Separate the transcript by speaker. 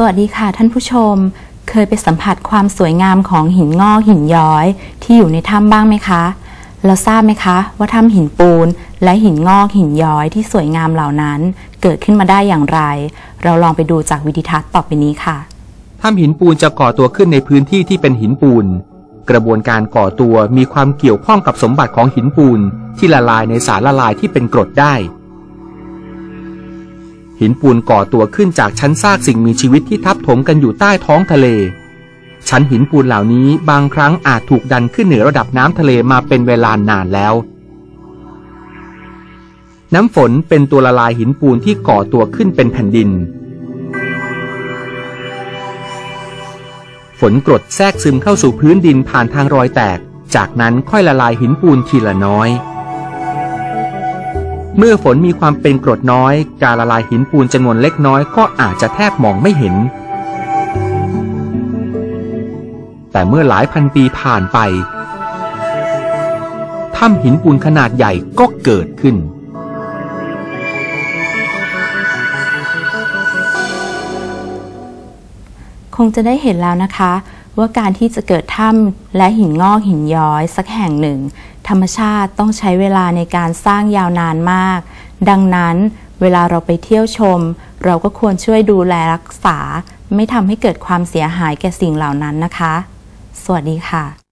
Speaker 1: วัสดีค่ะท่านผู้ชมเคยไปสัมผัสความสวยงามของหินงอกหินย้อยที่อยู่ในถ้ำบ้างไหมคะแล้วทราบไหมคะว่าถ้ำหินปูนและหินงอกหินย้อยที่สวยงามเหล่านั้นเกิดขึ้นมาได้อย่างไรเราลองไปดูจากวิดีทัศน์ต่อไปนี้ค่ะ
Speaker 2: ถ้ำหินปูนจะก่อตัวขึ้นในพื้นที่ที่เป็นหินปูนกระบวนการก่อตัวมีความเกี่ยวข้องกับสมบัติของหินปูนที่ละลายในสารละลายที่เป็นกรดได้หินปูนก่อตัวขึ้นจากชั้นซากสิ่งมีชีวิตที่ทับถมกันอยู่ใต้ท้องทะเลชั้นหินปูนเหล่านี้บางครั้งอาจถูกดันขึ้นเหนือระดับน้ำทะเลมาเป็นเวลานานแล้วน้ำฝนเป็นตัวละลายหินปูนที่ก่อตัวขึ้นเป็นแผ่นดินฝนกรดแทรกซึมเข้าสู่พื้นดินผ่านทางรอยแตกจากนั้นค่อยละลายหินปูนทีละน้อยเมื่อฝนมีความเป็นกรดน้อยการละลายหินปูนจำนวนเล็กน้อยก็อาจจะแทบมองไม่เห็นแต่เมื่อหลายพันปีผ่านไปถ้ำหินปูนขนาดใหญ่ก็เกิดขึ้น
Speaker 1: คงจะได้เห็นแล้วนะคะว่าการที่จะเกิดถ้ำและหินงอกหินย้อยสักแห่งหนึ่งธรรมชาติต้องใช้เวลาในการสร้างยาวนานมากดังนั้นเวลาเราไปเที่ยวชมเราก็ควรช่วยดูแลรักษาไม่ทำให้เกิดความเสียหายแก่สิ่งเหล่านั้นนะคะสวัสดีค่ะ